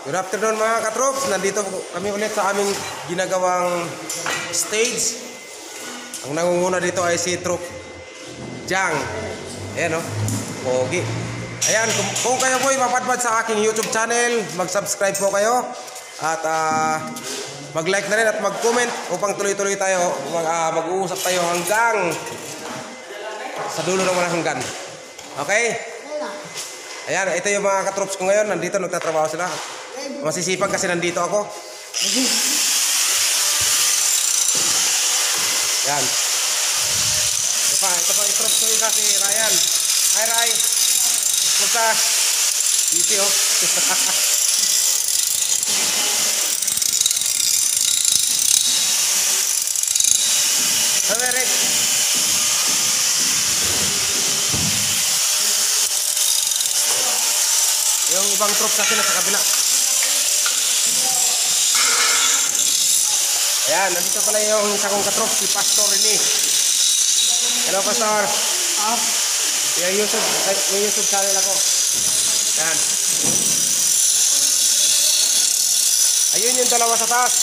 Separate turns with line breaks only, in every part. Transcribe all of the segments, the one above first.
Good afternoon mga katrops. Nandito kami ulit sa aming ginagawang stage. Ang nangunguna dito ay si Troop Jang. Ayan o, pogi. Ayan, kung kayo po ipapadpad sa aking YouTube channel, mag-subscribe po kayo. At mag-like na rin at mag-comment upang tuloy-tuloy tayo. Mag-uusap tayo hanggang sa dulo ng walang hanggan. Okay? Ayan, ito yung mga katrops ko ngayon. Nandito nagtatrabaho sila. Masisipag kasi nandito ako. Yan. Ito pa yung trops ko yung kasi Ryan. Hi Ray. Kumusta? Easy oh. Hello Eric. Yung ibang trops natin nasa kabila. Ayan, nandito pala yung isa kong katrops, si Pastor Rene. Hello Pastor. May YouTube channel ako. Ayan. Ayun yung dalawa sa taas.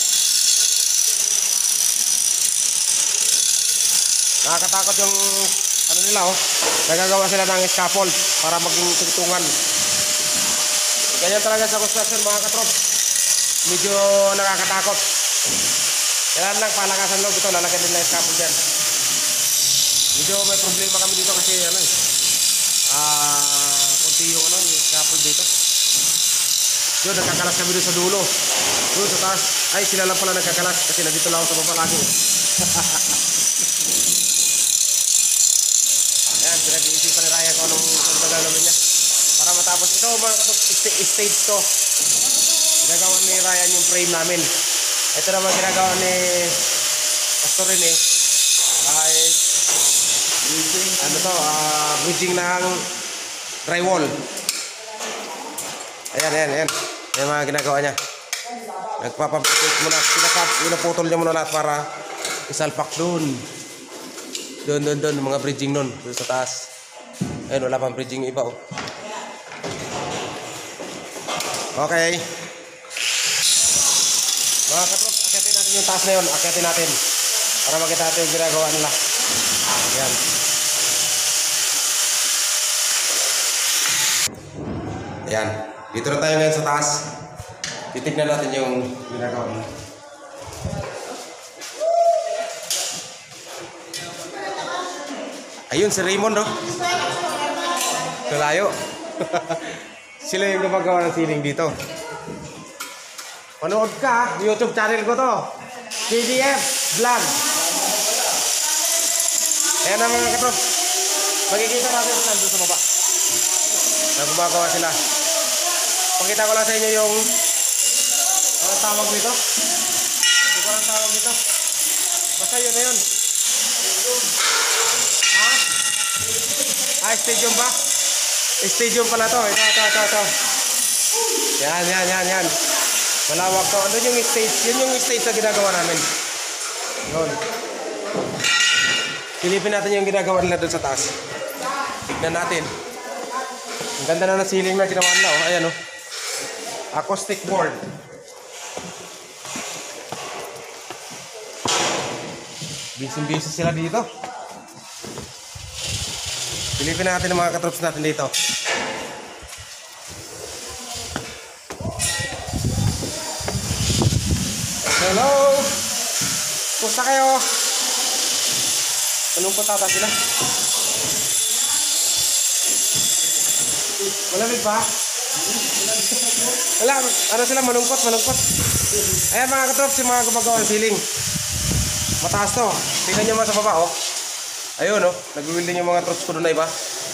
Nakakatakot yung ano nila oh. Nagagawa sila ng scaffold para maging tugtungan. Ganyan talaga sa construction mga katrops. Medyo nakakatakot. Kailan lang palakasan loob ito, lalagyan nila yung scaffold dyan. Medyo may problema kami dito kasi ano kunti yung ano, yung scaffold dito. Doon, nagkakalas kami doon sa dulo. Doon sa taas. Ay, sila lang pala nagkakalas kasi nandito lang ako sa baba lagi. Ayan, pinag-iisipan ni Ryan kung anong gagawin niya. Para matapos ito, mga stage to. Ginagawa ni Ryan yung frame namin. Ito naman ginagawa ni Pastor Rene ay ano to, bridging ng drywall. Ayan. Yung mga ginagawa niya. Nagpapaputol muna, pinaputol niya muna lahat para isalpak doon. Doon, mga bridging doon sa taas. Ayun, wala pang bridging iba oh. Okay. Mga katrop, akitin natin yung taas na yun. Akitin natin. Para makita natin yung ginagawa nila. Ayan. Ayan. Dito na tayo ngayon sa taas. Titignan natin yung ginagawa nila. Ayun, si Raymond oh. Kalayo. Sila yung gumagawa ng ceiling dito. Manood ka, YouTube channel ko to. KDF Vlog. Ayan na mga katrop. Magkikita natin sila doon sa baba. Na gumagawa sila. Pakita ko lang sa inyo yung anong tawag dito. Hindi ko lang tawag dito. Basta yun na yun. Ha? Stadium ba? Stadium pala to. Ito. Yan. Malawak to. Ano yung stage? Yun yung stage na ginagawa namin. Yun. Silipin natin yung ginagawa nila doon sa taas. Tignan natin. Ang ganda na ng ceiling na ginawa nila. Oh. Ayan oh. Acoustic board. Busy sila dito. Silipin natin ang mga katrops natin dito. Hello! Kumusta kayo? Malungkot ata sila. Malamig ba? Wala, ano sila, malungkot. Ayan mga katrops, yung mga gumagawa ng ceiling. Mataas to. Tingnan nyo mga sa baba oh. Ayun oh, nag-wielding yung mga trops ko doon na iba.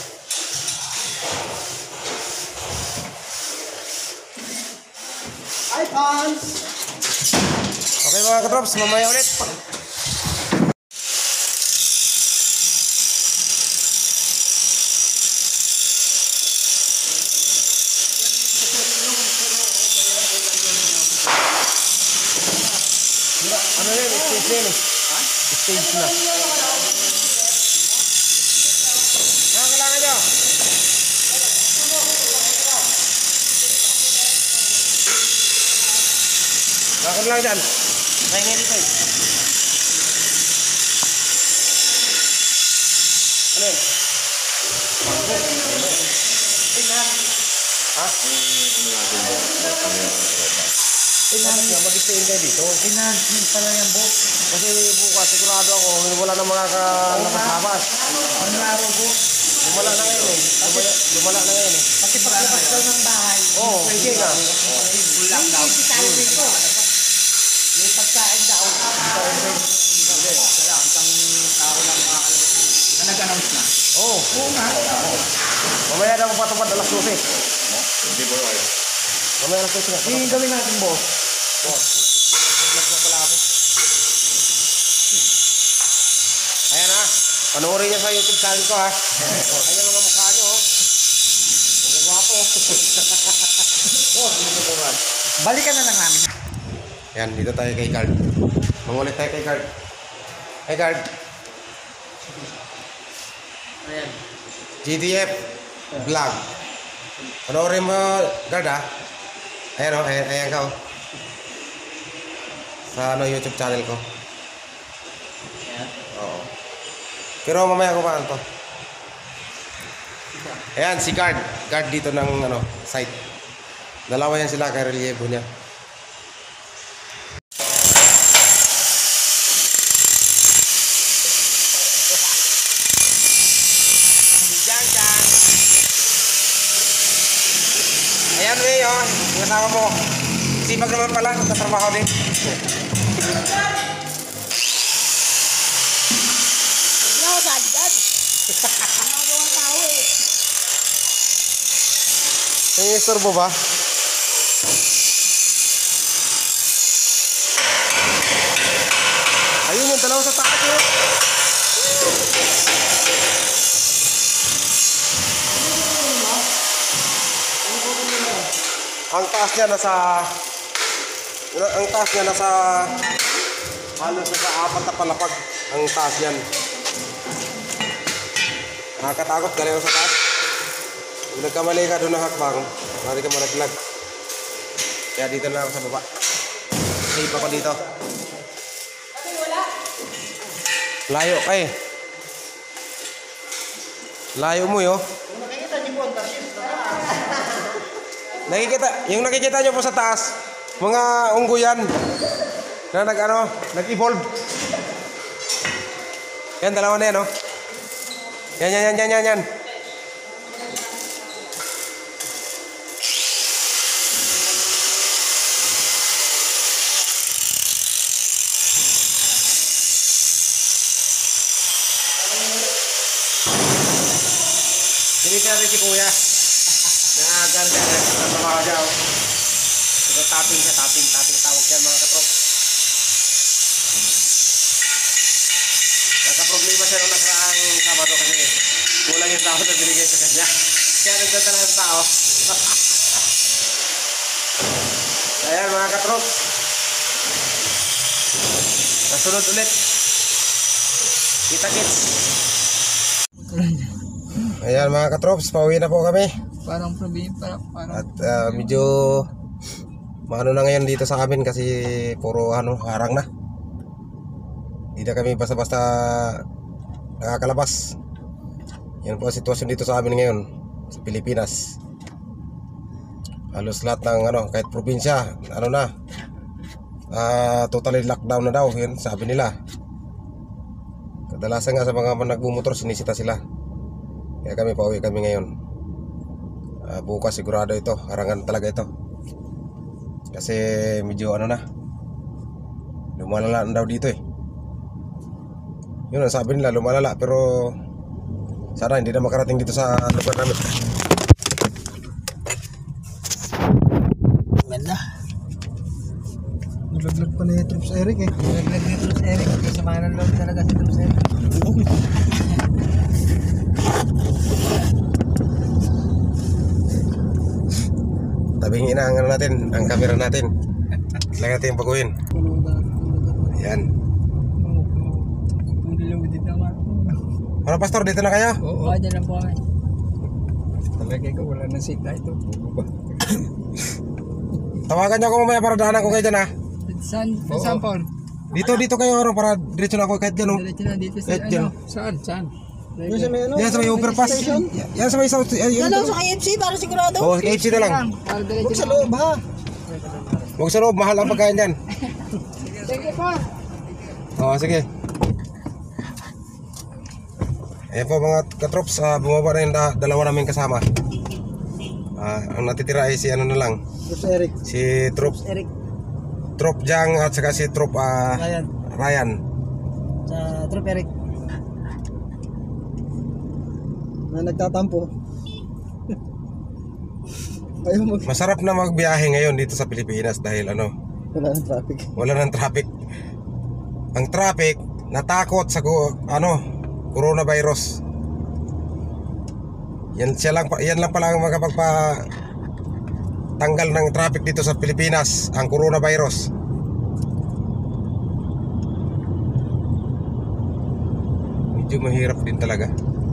Hi, Pans!
Okay mga katrops, mamaya ulit. Ano yun? Stage na yun eh. Stage na. Ano kailangan nyo? Bakit lang dyan? Kaingin dito eh. Ano yun? Ha? Mag-stay kayo dito.
Enhancement pala yan, Bo.
Kasi bukas sigurado ako, wala na mga nakasabas.
Ang laro, Bo.
Lumala na ngayon eh. Lumala na ngayon eh.
Pati pagkabas daw ng bahay.
Oo, pwede na.
Ulang daw. Hindi tayo rito. May pagkain daw.
Hindi, kaya isang tao lang makakalaman. Na nag-announce na?
Oo.
Oo nga.
Mamaya na magpatupad alas 12.
Hindi po kayo.
Mamaya alas 12 na.
Yung gawin natin, Bo.
Ayan ha. Panoorin niyo sa YouTube channel ko ha. Ayan mga mukha niyo. Ang gwapo.
Balikan na lang namin.
Ayan, dito tayo kay Card. Mangulit tayo kay Card. Hey Card.
Ayan.
GTF Vlog. Panoorin mo, Card ha. Ayan o, ayan ka o. Sa YouTube channel ko.
Ayan.
Oo. Pero mamaya ko pa to. Ayan, si Guard. Guard dito ng site. Dalawa yan sila kay relievo niya. Jang. Ayan, Ray, oh. Yung kasama mo. Sipag naman pala. Nagtatrabaho din. May istorbo ba? Ayun yung dalawa sa taas eh. Ang taas niya nasa halos nasa 4 na palapag ang taas niyan. Nakakatakot galing sa taas. Kung nagkamali ka doon ng hakbang, mari ka malaglag. Kaya dito na ako sa baba. Safe ako dito. Layo ka eh. Layo mo yo.
Nakikita niyo po ang tasyon.
Yung nakikita nyo po sa taas, mga unggo yan na nag-evolve. Yan, dalawa na yan, oh. Yan. Dito natin si Kuya. Nakakarga na sa trabaho dyan. Ito tapping tawag dyan mga katrop. Nagka-problema siya nung nakaraang Sabado kasi kulang yung tao na binigay sa kanya. Kaya nagdadala ng tao. Ayan mga katrop. Nasunod ulit. Kita-kits. Ayan mga katrops, pauwi na po kami.
Parang parang.
At medyo maano na ngayon dito sa amin kasi puro harang na. Hindi na kami basta-basta nakakalabas. Yan po ang sitwasyon dito sa amin ngayon sa Pilipinas. Halos lahat ng kahit probinsya, totally lockdown na daw, yun sabi nila. Kadalasan nga sa mga nagbumotor sinisita sila. Kaya kami pauwi kami ngayon. Bukas sigurado ito, harangan talaga ito. Kasi medyo lumalala na daw dito eh. Yun ang sabi nila, lumalala, pero sana hindi na makarating dito sa lugar namin.
Ganda.
Nalaglag pa na yung Troops Eric eh.
Nalaglag ni Troops Eric. Kasama ng loob talaga si Troops Eric.
Tabing ina ang natin, ang camera natin. Kailangan natin baguhin. Ayan.
Pulilawid naman.
Ano pastor, dito na kayo?
Oo, dyan lang po kami.
Talagay ko wala na sita ito.
Tawagan niyo ako mamaya para daanan ko kayo dyan ha.
Saan?
Oo.
Saan po?
Dito kayo ano para diretso na ako kahit dyan oh.
Diretso na dito sa
Kahit dyan.
Saan? Saan?
Yung sa may ano?
Yan sa may overpass. Yan sa may south. Yan
Ano sa KFC para sigurado?
oh, KFC na lang.
Para diretso
Huwag sa loob ha.
Huwag sa loob, mahal ang pagkain dyan.
Sige po.
Oo, sige. Ayan po mga katrops, bumaba na yung dalawa namin kasama. Ang natitira ay si ano na lang,
Troops Eric.
si Trop
Eric.
Jang at saka si Trop Ryan.
Sa Troop Eric.
Na nagtatampo. Ayaw mag...
Masarap na magbiyahe ngayon dito sa Pilipinas dahil ano,
Wala ng traffic.
wala ng traffic. Ang traffic, natakot sa coronavirus. Yan lang pala ang tanggal ng traffic dito sa Pilipinas, ang coronavirus. Medyo mahirap din talaga.